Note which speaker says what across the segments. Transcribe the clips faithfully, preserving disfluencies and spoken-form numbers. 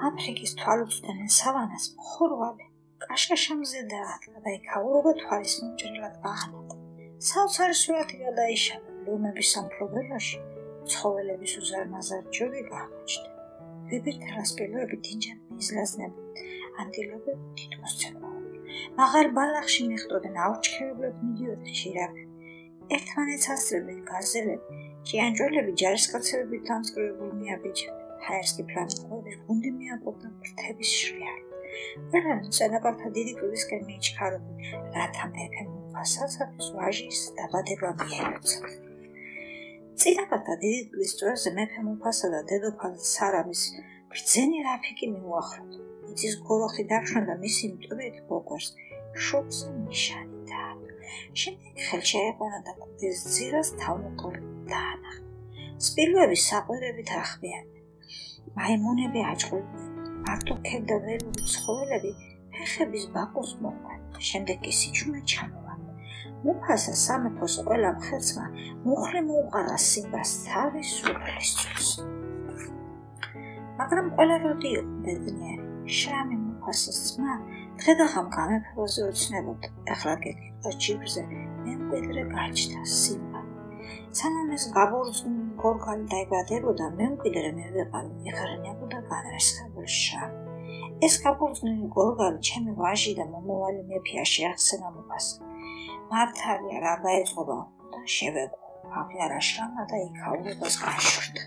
Speaker 1: აფრიკის თვალუწვდენენ სავანას მხურვალე კაშკაშა მზე დაატყდა და იქაურობა თვალის მომჭრელად გაანადა. საოცარი სურათი გადაიშალა, ლომების სამფლობელოში ცხოველების უზარმაზარ ჯორი გამოჩნდა. ვებირთალა სპილოები დინჯად მიიზლაზნებოდა, ანტილოპები თითქოს ცეკვავდნენ. მაღალ ბალახში მიხვდნენ, აუჩქერებლად მიდიოდნენ ჟირაფები. ერთმანეთს ასწრებდნენ გაზელები, ჭიანჭველები ჯარისკაცებებით დამწკრივებულ მიაბიჯებდნენ. ჰაერს კი ფლამინგოების გუნდი მიაპოვდა ფრთების შრიალით. ყველანი წინაპართა დიდი კლდისკენ მიიჩქარებდნენ, რათა მეფე მუფასასათვის ვაჟის დაბადება მიელოცათ. წინაპართა დიდი კლდის წვერზე მეფე მუფასა და დედოფალ სარამის ბრძენი რაფიკი მიუახლოვდა. იცის გოროხი დაგშვა და მისი მტვრით ბოკვერს შუბზე ნიშანი დაადო. შემდეგ ხელში აიყვანა და კლდის ძირას თავმოყრილი დაანახა. სპილოები საყვირებით ახბიანდნენ. მაიმუნები აჭყვიდნენ. მარტოქები და ველური ცხოველები ფეხების ბაკოს მოყვნენ. შემდეგ კი სიჩუმე ჩამოვარდა. მუფასა სამეფოს ყველა მხეცმა მუხლი მოუყარა სიმბას თავის სულელის წულს. მაგრამ ყველა როდი იყო ბედნიერი. შრამი მუფასას ძმა დღე-დღამ გამეფებაზე ოცნებობდა. ახლა გეკითხა ჯიბრზე მემკვიდრე გაჩნდა სიმბა. სანამ ეს გაბორძნული გორგალი დაიბადებოდა, მემკვიდრე მე ვეყავი, ეხარებოდა განრისხებულ შრამს. ეს გაბორძნული გორგალი ჩემი ვაჟი და მომავალი მეფეა, შეახსენა მუფასა. მართალია რა გაეწყობა და შევეგო. აფიარა შრამა და იქაურებას გაშორდა.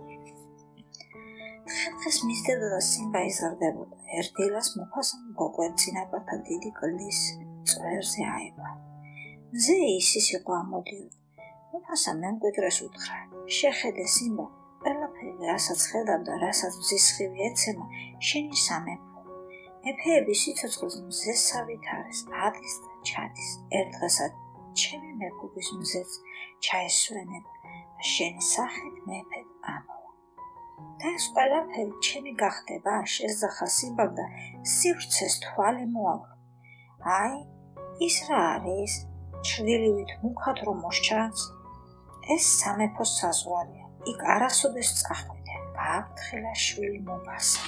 Speaker 1: დღეს მისდევდა და სიმბა იზრდებოდა. ერთ დილას მუფასამ გოკვენ წინაპართა დიდი კლდის წვერზე აიყვანა. მზე ისის იყო ამოდიოდა. მუფასა მემკვიდრეს უთხრა, შეხედე სიმბა, ყველაფერი რასაც ხედავდა, რასაც მზისხივი ეცემა, შენი სამეფო. მეფეების სიცოცხლეს მზესავით არის, ადის და ჩადის. ერთ დღესაც ჩემი მეფობის მზეც ჩაესვენება და შენი სახით მეფედ ამოვა. და ეს ყველაფერი ჩემი გახდება, შესძახა სიმბამ და სივრცეს თვალი მოაკლო. აი, ის რა არის? ჩრდილივით მუქად რომ მოსჩანს, ეს სამეფოს საზღვარია. იქ არასოდეს წახვიდე, გააფრთხილა შვილი მუფასა.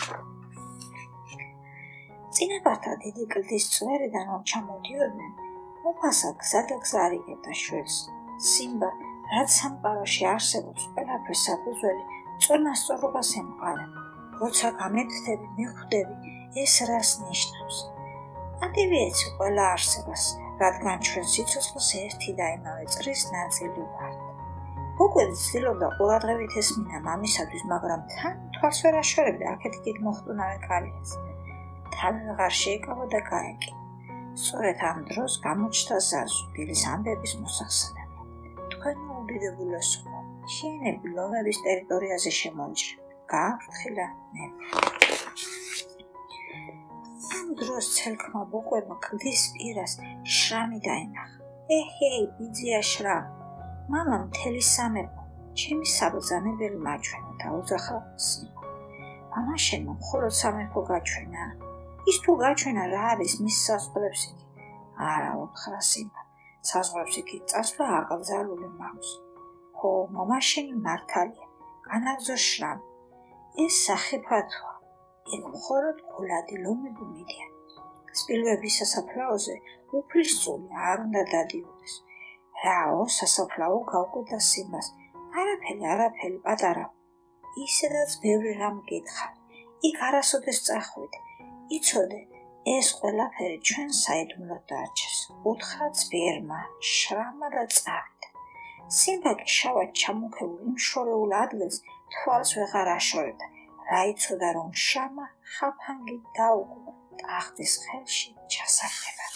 Speaker 1: წინაპართა დიდი კლდის წვერიდან რომ ჩამოდიოდნენ, მუფასა გზადაგზა არიგებდა შვილს. სიმბა, რაც სამყაროში არსებობს, ყველაფრის საფუძველი წონასწორობას ემყარება. როცა გამეთდები, მიხვდები, ეს რას ნიშნავს? ადივი ეცი ყველა არსებას, რადგან ჩვენ სიცოცხლეს ერთი და იმავე წრის ნაწილი ვართ. მოგვეც ცდილობდა ყურადღებით ესმინა მამისათვის, მაგრამ თან თვალს ვერ აშორებდა აქეთ-იქით მოხტუნავე კალიას. თავი ვეღარ შეიკავა და გაეკიდა. სწორედ ამ დროს გამოჩნდა ზაზუ, დილის ამბების მოსახსენებლად. თქვენ უდიდებულესო, შენები ლომების ტერიტორიაზე შემოიჭრეთ, გააფრთხილა მეფე. ამ დროს ცელქმა ბოკვებმა კლდის პირას შრამი დაენახა. ეჰეი, ბიძია შრამ, მამა მთელი სამეფო, ჩემი საბრძანებელი მაჩვენა დაუძახა სიმბა. მამა შენმა მხოლოდ სამეფო გაჩვენა? ის თუ გაჩვენა რა არის მის საზღვრებს იქ? არა, უთხრა სიმბა, საზღვრებს იქ წასვლა აკრძალული მაქვს. ხო, მამა შენი მართალია, განაგზო შრამ. ეს სახიფათოა, იქ მხოლოდ გულადი ლომები მიდიან. სპილოების სასაფლაოზე უფლის წული არ უნდა დადიოდეს. რაო, სასაფლაო გავკვდა სიმბას. არაფერი, არაფერი, პატარა. ისედაც ბევრი რამ გითხარი. იქ არასოდეს წახვიდე. იცოდე, ეს ყველაფერი ჩვენ საიდუმლოდ დარჩეს. უთხრა ძვირმა, შრამმა და წავიდა. სიმბა კი შავად ჩამოქებულ იმ შორეულ ადგილს თვალს ვეღარ აშორებდა. რა იცოდა, რომ შრამმა ხაფანგი დაუგო ტახტის ხელში ჩასაგდება.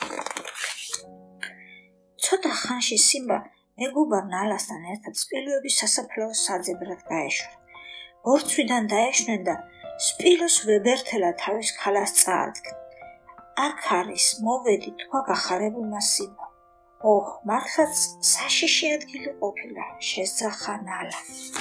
Speaker 1: ცოტა ხანში სიმბა მეგობარ ნალასთან ერთად სპილოების სასაფლაოს საძებრად გაეშორა. ბორცვიდან დაეშვნენ და სპილოს ვებერთელა თავის ქალას წაადგა. აქ არის, მოვედი, თქვა გახარებულმა სიმბამ. ოჰ, მართლაც საშიში ადგილი ყოფილა, შესძახა ნალა.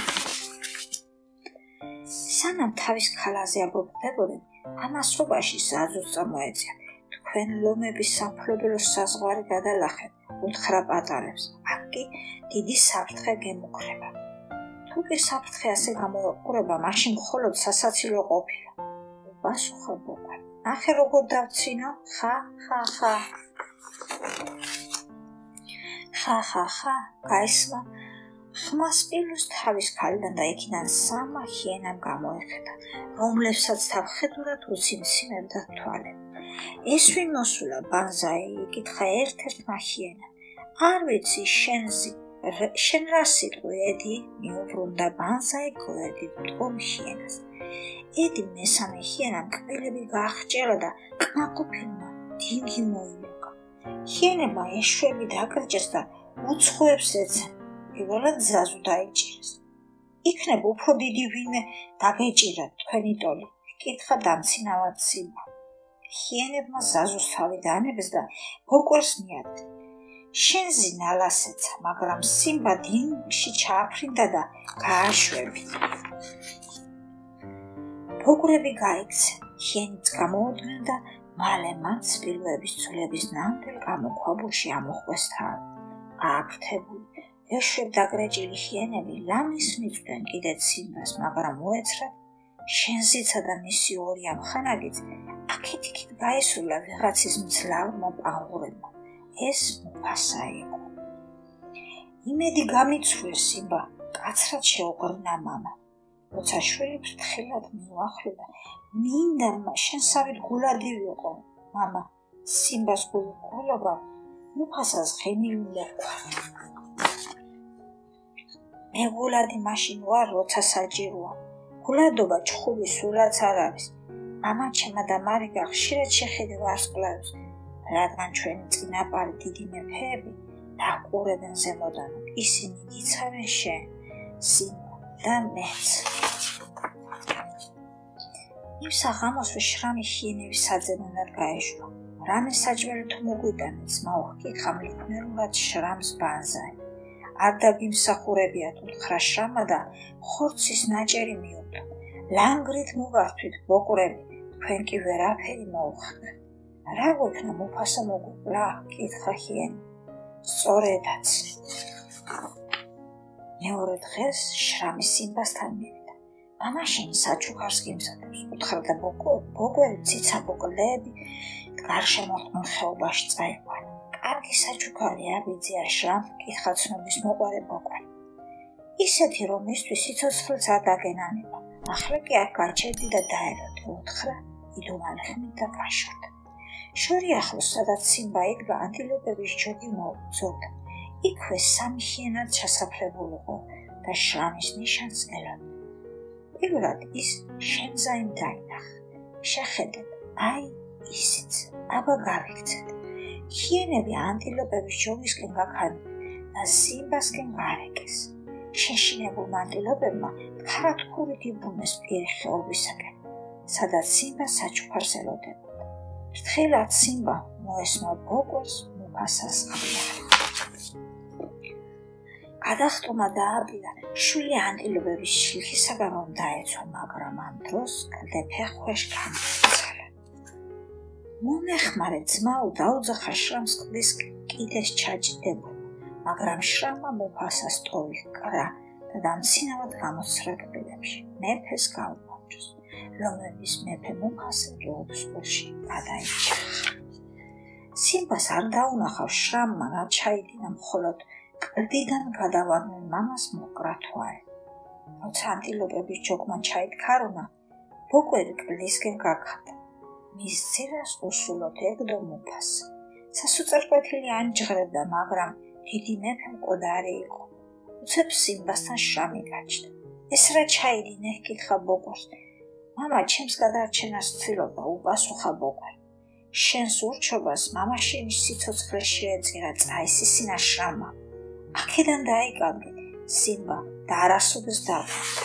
Speaker 1: სანამ თავის ქალაზე აბობდებოდნენ, ამასობაში ზაზუს წამოეწია. თქვენ ლომების სამფლობელოს საზღვარი გადალახეთ, უთხრა პატარებს. აქ კი დიდი საფრთხე გემუქრება. თუ კი საფრთხე ასე გამოეყურება, მაშინ მხოლოდ სასაცილო ყოფილა. უპასუხა ბოკვე. ნახე როგორ დავცინო? ხა, ხა, ხა. ხა, ხა, ხა, გაისმა. ხმას პილუს თავის ქალიდან და იქიდან სამა ჰიენამ გამოეხედა, რომლებსაც თავხედურად უციმციმებდა თვალები. ეს ვინ მოსულა, ბანზაი? იკითხა ერთ-ერთმა ჰიენამ. არ ვიცი, შენზი შენ რა სიტყვი, ედი? მიუბრუნდა ბანზაი გვერდით მდგომ ჰიენას. ედი მესამე ჰიენამ კბილები გაახჭერა და კმაყოფილმა დინგი მოილოკა. ჰიენებმა ეშვები დაკრჭეს და უცხოებს ეცენ. პირველად ზაზუ დაიჭირეს. იქნებ უფრო დიდი ვინმე დაგეჭირათ თქვენი ტოლი, კითხა დამცინავად სიმბა. ჰიენებმა ზაზუს თავი დაანებეს და ბოკვერს მიადგეს. შენზი ნალასეცა, მაგრამ სიმბა დინგში ჩააფრინდა და გააშვები. ბოკვერები გაიქცენ, ჰიენიც გამოუდგნენ და მალე მათ სპილოების ცულების ნამდვილ გამოქვაბულში ამოხვეს თავი. ააფრთებული ეშვებ დაგრეჭილი ჰიენები ლამის მიწვდნენ კიდეც სიმბას, მაგრამ უეცრად შენზიცა და მისი ორი ამხანაგიც აქეთ-იქით გაესულა ვიღაცის მძლავრმა პანღურებმა. ეს მუფასა იყო. იმედი გამიცრუეს სიმბა, კაცრად შეუღრნა მამა. როცა შვილი ფრთხილად მიუახლოვდა, მინდა შენსავით გულადი ვიყო, მამა. სიმბას გულობა მუფასას ღენივლი ერქვა. მე გულადი მაშინ ვარ, როცა საჭიროა. გულადობა ჩხუბი სულაც არ არის. მამა ჩემა და მარიგა ხშირად შეხედე ვარსკვლავებს, რადგან ჩვენი წინაპარი დიდი მეფეები დაყურებენ ზემოდან. ისინი იცავენ შენ, სიმბა და მეც. იმ საღამოსვე შრამი ჰიენების საძებნად გაეშვა. რამე საჭმელი თუ მოგვიტანე, ძმა უხკითხა მლიქნელურად შრამს ბანზაი. არ დაგიმსახურებიათ უთხრა შრამა და ხორცის ნაჭერი მიუღდა. ლანგრით მოვართვით ბოკვერები, თქვენ კი ვერაფერი მოუხდეთ. რა გვექნა მუფასა მოგვიკლა? კითხა ჰიენი. სწორედაც. მეორე დღეს შრამი სიმბასთან მივიდა. მამა შენი საჩუქარს გიმზადებს, უთხრა და ბოკვერი ციცაბოკლეები გარშემორტყმულ ხეობაში წაიყვანა. კარგი საჩუქარი აბიძია შრამ, კითხა ცნობის მოყვარე ბოკვერი. ისეთი რომ ისთვის სიცოცხლეც არ დაგენანება. ახლა კი არ გაჩერდი და დაელოდე, უთხრა იდუმალი ხმით და გაშორდა. შორი ახლოს, სადაც სიმბა იდგა, ანტილოპების ჯოგი მოუძოვდა. იქვე სამი ჰიენად ჩასაფლებულიყო და შრამის ნიშანს ელოდა. პირველად ის შენზაიმ დაინახა. შეხედეთ, აი ისიც, აბა გავიქცეთ. ჰიენები ანტილოპების ჯოგისკენ გაქანდნენ და სიმბასკენ გარეკეს. შეშინებულმა ანტილოპებმა ქარათქურით იბრუნეს პირი ხეობისაკენ, სადაც სიმბა საჩუქარს ელოდებოდა. ფრთხილად სიმბა მოესმა ბოკვერს მუფასას ყბლა. გადახტომა დააბირა, შვილი ანტილოპების შილხისაგან რომ დაეცვა, მაგრამ ამ დროს კლდეფეხქვეშ განიცალა. მომეხმარე ძმაო, დაუძახა შრამს კლდის კიდეს ჩაჯდება, მაგრამ შრამმა მუფასას ტოვი კრა და დამცინავად გამოსცრა კბილებში. მეფეს გაუმარჯოს, რომლის მეფე მუფასა გეუბსკურში გადაიჭრა. სიმბას არ დაუნახავს შრამმა, რა ჩაიდინა, მხოლოდ კლდიდან გადავარდნენ მამას მოკრა თვარე. როცა ანტილოპების ჯოგმა ჩაითქარუნა, ბოკვერი კლდისკენ გაქარდა. მის ძირას უსულოდ ეგდო მუფასა. სასუწარკვეთილი ანჯღრებდა, მაგრამ დიდი მეფე მკვდარი იყო. უცებ სიმბასთან შრამი გაჩნდა. ეს რა ჩაიდინე? კითხა ბოკვერს. მამა ჩემს გადარჩენას ცდილობდა, უპასუხა ბოკვერი. შენს ურჩობას მამა შენი სიცოცხლე შეეწირა, წაისისინა შრამა. აქედან დაიკარგე სიმბა და არასოდეს დაბრუნდა.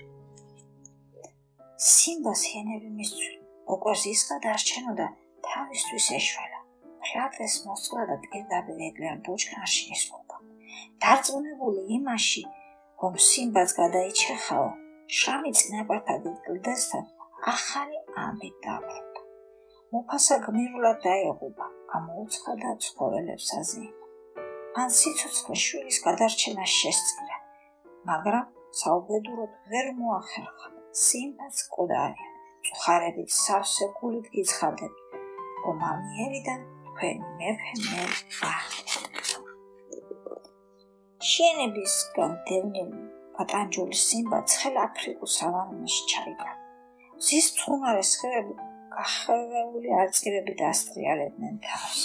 Speaker 1: სიმბას ჰიენები მისცვენ. ბოკვერს ის გადარჩენოდა, თავისთვის ეშველა. ფრატეს მოსწლა და პირდაპირ ეკლიან ბუჩქნარში ისკუპა. დარწმუნებული იმაში, რომ სიმბაც გადაიჩეხაო, შრამი წინაპართა დიდ კლდესთან ახალი ამბით დაბრუნდა. მუფასა გმირულად დაეღუპა, გამოუცხადა ცხოველებს აზიანა. მან სიცოცხლე შვილის გადარჩენას შესწირა, მაგრამ საუბედუროდ ვერ მოახერხა. სიმბაც კუდარია, წუხარებით სავსე გულით გიცხადები, რომ ამიერიდან თქვენი მეფე მე ვახდე. შენებისგან დევნილი პატანჯული სიმბა ცხელ აფრიკულ სავანაში ჩაიგა. მზის მწყურნარე სხივები გახვეული არწივებით ასტრიალებდნენ თავს.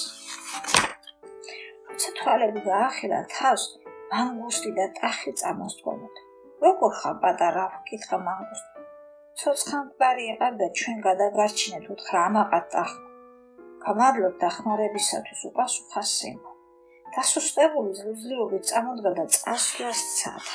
Speaker 1: როცა თვალები გაახილა თავს, მანგუსტი და ტახი წამოსდგომოდა. როგორ ხარ პატარა? კითხა მანგუსტი. ცოცხლმკვდარი იყავ და ჩვენ გადაგარჩინეთ უთხრა ამაყად ტახტ. გამადლობ დახმარებისათვის, უპასუხა სიმბა. დასუსტებული ძლივობით წამოდგა და წასვლას სცადა.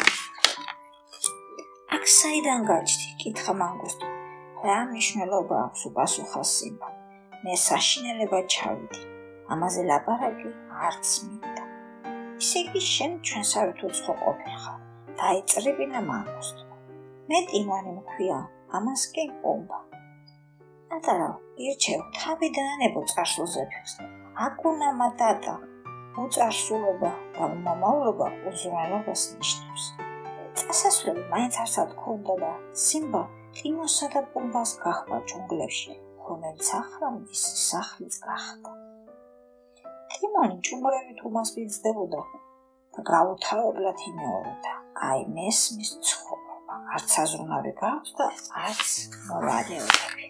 Speaker 1: აქ საიდან გაჩნდი? კითხა მანგუსტი. რა მნიშვნელობა აქვს? უპასუხა სიმბა. მე საშინელებად ჩავიდი. ამაზე ლაპარაკი არც მინდა. ისე იგი შენ ჩვენსავით უცხო ყოფილხარ. დაიწრებინა მანგუსტმა. მე ტიმანი მქვია, ამას კი პომბა. პატარა, ირჩევ თავიდანებო წარსულზე ფიქს. აკუნამა დატა, უწარსულობა და უმამავლობა უზრუნველობას ნიშნავს. წასასვლელი მაინც არსად ქონდა და სიმბა ტიმოსა და პომბას გაჰყვა ჯუნგლებში, რომელიც ახლა მის სახლიც გახდა. ტიმონი ჭუმრებით უმასპინძდებოდა და გაუთავებლად იმეორებდა. აი მესმის ცხოვრება, არც აზრუნავი გაქვს და არც მოვალეობები.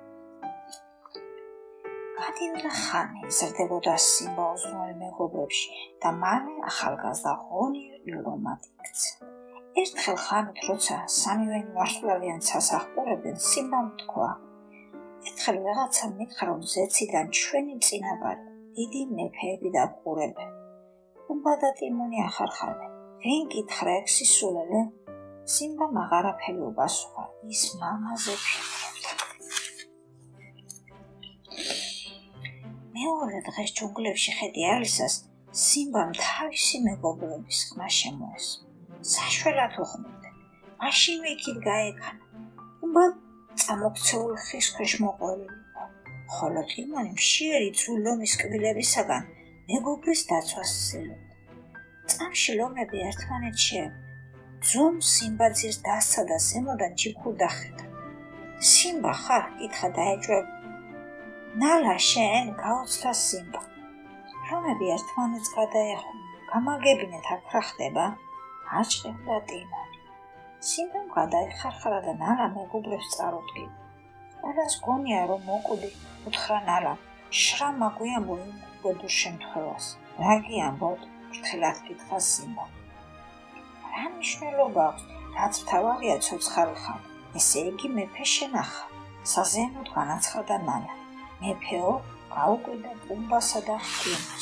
Speaker 1: გადიოდა ხანი, იზრდებოდა სიმბა უზრუნველ მეგობრებში და მალე ახალგაზრდა ღონიერ ლომად იქცა. ერთხელ ხანით, როცა სამივენი ვარსკვლავიან სასახურებდნენ, სიმბამ თქვა: ერთხელ ვიღაცამ მითხრა, რომ ზეციდან ჩვენი წინაპარი, დიდი მეფეები და ყურებები. პომბა და ტიმონი ახარხავდნენ. ვინ გითხრა ეგ სისულელე? სიმბამ აღარაფერი უპასუხა, ის მამაზე ფიქრობდა. მეორე დღეს ჯუნგლებში ხედი ალისას სიმბამ თავისი მეგობრების ხმა შემოესმა. საშველად უხმობდნენ. მაშინვე იქით გაეკანა. პომბა წამოქცეულ ხის ქვეშ მოყვეული იყო, ხოლო ტიმონი მშიერი ძვ ლომის კბილებისაგან მეგობრის დაცვას ცდილობდა. წამში ლომები ერთმანეთს შეებდნენ. ძვომ სიმბა ძირს დასცა და ზემოდან ჯიქურ დახედა. სიმბა ხარ? კითხა დაეჭვება. ნალა შენ? გაუცდა სიმბა. ლომები ერთმანეთს გადაეხო. გამაგებინეთ, აქ რა ხდება? აჭყებდა ტიმონი. სიმბამ გადაიხარხარა და ნალა მეგობრებს წარუდგინა. ყველას გონია, რომ მოკვდი, უთხრა ნალამ. შრა მაგვიამბო იმ გოდურ შემთხვევას. რა გიამბოთ? ფრთხილად კითხა სიმბა. რა მნიშვნელობა აქვს? რაც მთავარია ცოცხალი ხარ. ესე იგი მეფე შენახა. საზეიმოდ განაცხადა ნალა. მეფეო, გაუკვირდა პომბასა და ტიმონს.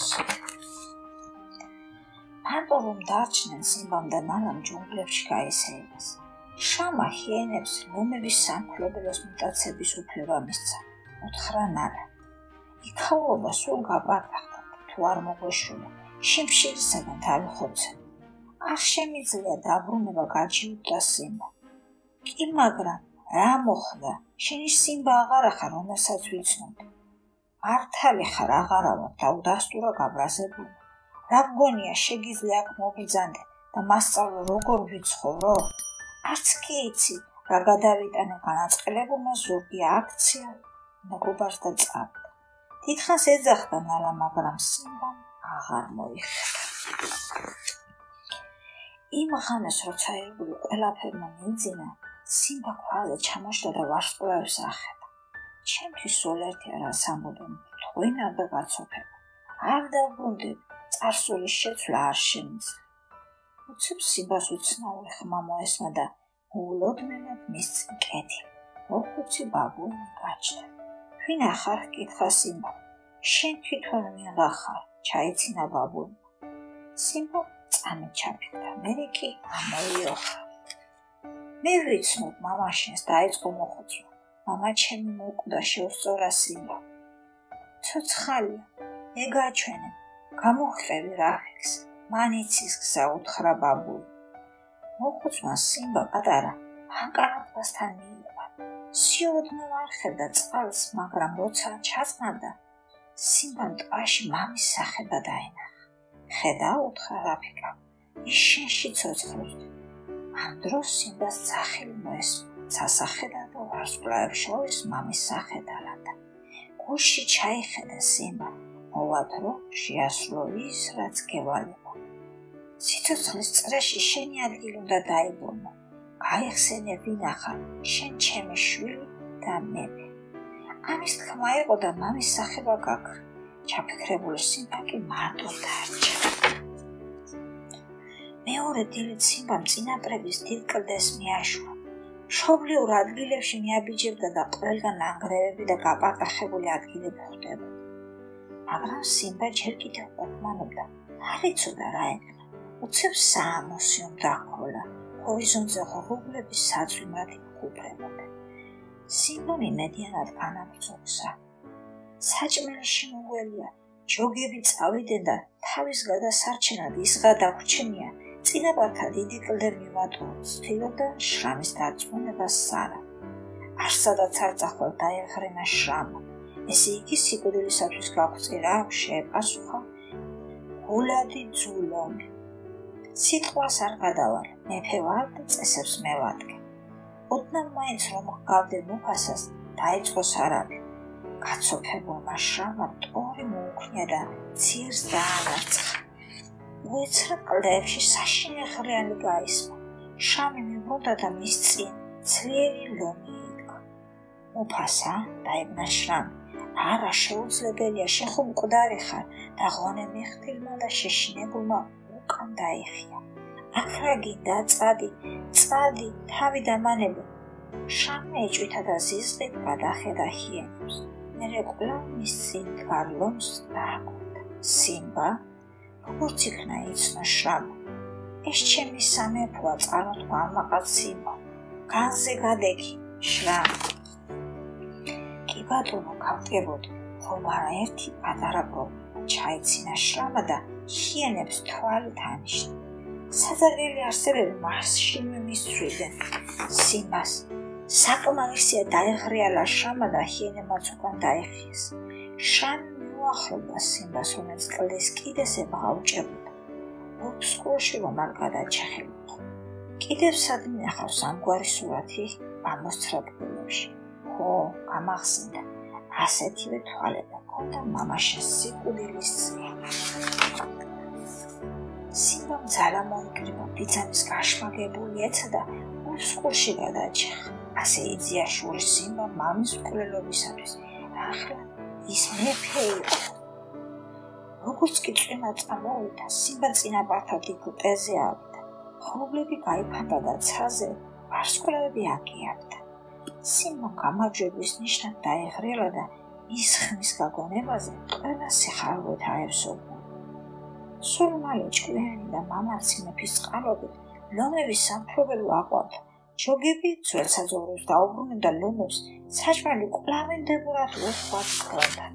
Speaker 1: მარტო რომ დარჩნენ სიმბამ და ნალამ ჯუნგლებში გაისეირეს. შამა ჰიენებს ლომების სამფლობელოს მიტაცების უფლება მისცა. უთხრა ნალა. იქაურობა სულ გაპარტახდა, თუ არ მოგვეშულა, შიმშილისაგან დავიხოცე. არ შემიძლია დაბრუნება, გაჩიუდა სიმბა. კი, მაგრამ რა მოხდა? შენი სიმბა აღარა ხარ, რომელსაც ვიცნობ. მართალი ხარ, აღარა ვარ და უდასტურა გაბრაზებული. რა გონია, შეგიძლია აქ მოგიძანდე და მასწავლო როგორ ვიცხოვრო? არც კი იცი, რა გადავიტანე განაწყელებულმა ზურგი აქცია, მეგობარს და წავიდა. დიდხანს ეძახდა ნალა, მაგრამ სიმბამ აღარ მოიხერხა. იმ ღამეს, როცა ირგვლივ ყველაფერმა მიიძინა, სიმბა ქვაზე ჩამოშლა და ვარსკვლავებს ახედა. ჩემთვის სულ ერთი არას ამბობენ, ტყვინა და გაცოფება. არ დავბრუნდები, წარსულის შეცვლა არ შემიძლია. უცებ სიმბას უცნაური ხმა მოესმა და მოულოდნელად მის წინ კეთილი, მოხუცი ბაბუინი გაჩნდა. ვინ ახარ? კითხა სიმბა. შენ თვითონ ვიღა ხარ? ჩაიცინა ბაბუინმა. სიმბა წამით ჩაფიქრა, მერე კი ამოიოხა. მე ვიცნობ მამაშენს, დაიწყო მოხუცვა. მამა ჩემი მოკვდა, შეუსწორა სიმბა. ცოცხალია, ეგაჩვენე, გამოხევი რაფიქს, მან იცის გზა, უთხრა ბაბუინი. მოხუცმა სიმბა პატარა ანკარაფასთან მიიღო. სიოდნო არხებდა წყალს, მაგრამ როცა ჩაწყნარდა, სიმბამ ტბაში მამის სახება დაენახა. ხედა, უთხრა რაფიკა, ის შენში ცოცხლობს. ამ დროს სიმბას სახელი მოესვა სასახედა და ვარსკვლავებს შორის მამის სახე დალადა. გულში ჩაიხედა სიმბა, მოვადრო შეასრულო ის, რაც გევალება. სიცოცხლის წრეში შენი ადგილი უნდა დაიბრუნო. გაიხსენე ვინახა, შენ ჩემი შვილი და მეფე. ამის თქმა იყო და მამის სახება გაქრა. ჩაფიქრებული სიმბა კი მარტო დარჩა. მეორე დილით სიმბამ წინაპრების დიდ კლდეს მიაშურა. მშობლიურ ადგილებში მიაბიჯებდა და ყველგან ნანგრევები და გაპატახებული ადგილები ხვდებოდა. მაგრამ სიმბა ჯერ კიდევ ყოფმანობდა. არ იცოდა რა ეკლა. უცებ საამოსიომ დაქოლა. ჰორიზონტზე ღრუბლების საძვლმად იკუპრებოდა. სიმბამ იმედიანად განაგრძობსა. საჭმელი შემოგველია, ჯოგები წავიდნენ და თავის გადასარჩენად ისღა დაგვრჩენია. წინაპართა დიდი კლდე მივატოვო, ცდილობდა შრამის დარწმუნებას სარა. არ სადაც არ წახვალ დაეღრენა შრამა. ესე იგი სიკვდილისათვის გაგვწირა, შეეპასუხა გულადი ძულონი. სიტყვას არ გადავალ, მეფე ვარ და წესებს მევადგე. ოდნავ მაინც რომ ჰგავდე მუფასას, დაიწყო სარავი. გაცოფებულმა შრამა ტორი მოუქნია და ცირს დაანარცხა. უეცრად კლდეებში საშინე ღრიანი გაისმა. შრამი მიბრუნდა და მის წინ ძლიერი ლომი იდგა. მუფასა, დაიბნა შრამი. არა შეუძლებელია, შენ ხომ მკვდარი ხარ და ღონე მეხტილმა და შეშინებულმა უკან დაიხია. აქ რა გინდა, წადი, წადი, თავი დამანები. შრამი ეჭვითა და ზიზღით გადახედა ჰიენებს. მერე კვლავ მის წინ დგარ ლომს დააკვირდა. სიმბა, როგორც იქნა იცნო შრამა. ეს ჩემი სამეფოა, წარმოთქვა ამაყად სიმბა. განზე გადეგი, შრამა. კი ბატონო, გავტყებოდი, რომ არაერთი პატარა პრობლემა ჩაიცინა შრამა და ჰიენებს თვალით ანიშნა. საძარელი არსებები მასშინვე მისცვიდნენ სიმბას. საკმარისია დაეღრიალა შრამა და ჰიენებმაც უკან დაიხიეს. შრამი მიუახლოვდა სიმბას, რომელიც კლდეს კიდეს ებღაუჭებოდა. ოფსკურში რომ არ გადაჩეხებოდა. კიდევ სად მინახავს ამგვარი სურათი ამოსცრაფებებში. ხო, გამახსენდა. ასეთივე თვალები ჰქონდა მამაშენს სიკვდილის წინ. სიმბამ ძალა მოიკრიბა, ბიძამის გაშმაგებული ეცა და ოფსკურში გადაჩეხა. ასე იძლია შური სიმბა მამის მკვლელობისათვის. ახლა ის მეფე იყო. როგორც კი წვიმა წამოვიდა, სიმბა წინაპართა დიდ კლდეზე ავიდა. ღრუბლები გაიფანტა და ცაზე ვარსკვლავები აგიარდა. სიმბამ გამარჯვების ნიშნად დაეღრიალა და მის ხმის გაგონებაზე ყველა სიხარულით აევსობრა. სულ მალე ჭკვიანი და მამაცი მეფის წყალობით ლომების სამფლობელო აყვავდა. ჯოგები ძველსაძოვრებს დაუბრუნდნენ და ლომებს საჭმელი კვლავინდებურად უხვად ჰქონდათ.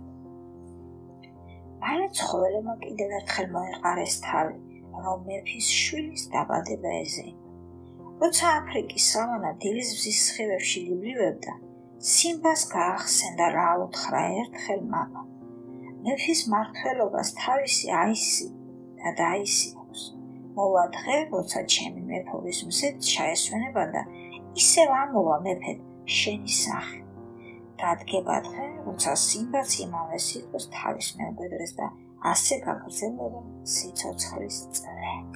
Speaker 1: მალე ცხოველებმა კიდევ ერთხელ მოეყარეს თავი, რომ მეფის შვილის დაბადება ეძინა. როცა აფრიკის სავანა დილის მზის სხივებში ლიბლივებდა, სიმბას გაახსენდა რა უთხრა ერთხელ მამა. მეფის მმართველობას თავისი აისი და დაისიაქვს. მოვა დღე, როცა ჩემი მეფობის მზით ჩაესვენება და ისევ ამოვა მეფედ შენი სახე. დადგება დღე, როცა სიმბაც იმავე სიტყვას თავის მემკვიდრეს და ასე გაგრძელდება სიცოცხლის წრე.